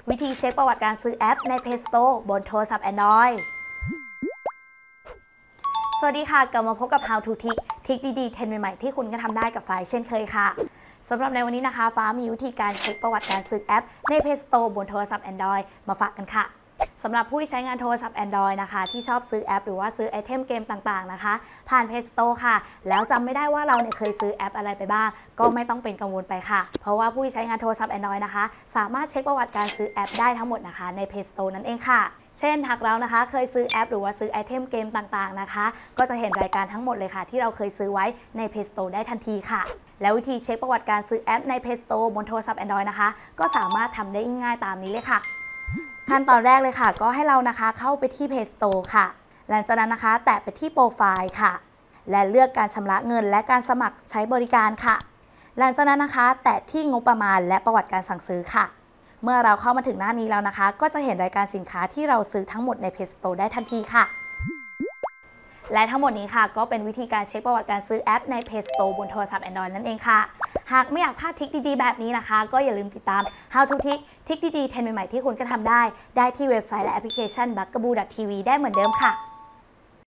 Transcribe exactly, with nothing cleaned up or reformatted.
วิธีเช็คประวัติการซื้อแอปใน Play Store บนโทรศัพท์ Android สวัสดีค่ะกลับมาพบกับ How to Tick ทิกดีๆเทรนด์ใหม่ๆที่คุณก็ทำได้กับฟ้าเช่นเคยค่ะสำหรับในวันนี้นะคะฟ้ามีวิธีการเช็คประวัติการซื้อแอปใน Play Store บนโทรศัพท์ Android มาฝากกันค่ะสำหรับผู้ที่ใช้งานโทรศัพท์ Android นะคะที่ชอบซื้อแอปหรือว่าซื้อไอเทมเกมต่างๆนะคะผ่าน Play Store ค่ะแล้วจำไม่ได้ว่าเราเนี่ยเคยซื้อแอปอะไรไปบ้างก็ไม่ต้องเป็นกังวลไปค่ะเพราะว่าผู้ที่ใช้งานโทรศัพท์ Android นะคะสามารถเช็คประวัติการซื้อแอปได้ทั้งหมดนะคะใน Play Store นั่นเองค่ะเช่นหากเรานะคะเคยซื้อแอปหรือว่าซื้อไอเทมเกมต่างๆนะคะก็จะเห็นรายการทั้งหมดเลยค่ะที่เราเคยซื้อไว้ใน Play Store ได้ทันทีค่ะแล้ววิธีเช็คประวัติการซื้อแอปใน Play Store บนโทรศัพท์ Android นะคะก็สามารถทำได้ง่ายๆตามนี้เลยค่ะขั้นตอนแรกเลยค่ะก็ให้เรานะคะเข้าไปที่ Play Store ค่ะหลังจากนั้นนะคะแตะไปที่โปรไฟล์ค่ะและเลือกการชำระเงินและการสมัครใช้บริการค่ะหลังจากนั้นนะคะแตะที่งบประมาณและประวัติการสั่งซื้อค่ะเมื่อเราเข้ามาถึงหน้านี้แล้วนะคะก็จะเห็นรายการสินค้าที่เราซื้อทั้งหมดใน Play Store ได้ทันทีค่ะและทั้งหมดนี้ค่ะก็เป็นวิธีการเช็คประวัติการซื้อแอปใน Play Store บนโทรศัพท์ Android นั่นเองค่ะหากไม่อยากพลาดทริคดีๆแบบนี้นะคะก็อย่าลืมติดตาม How to Tick ทริคดีๆเทรนด์ใหม่ๆที่คุณก็ทำได้ได้ที่เว็บไซต์และแอปพลิเคชัน บักกะบู ดอท ที วี ได้เหมือนเดิมค่ะ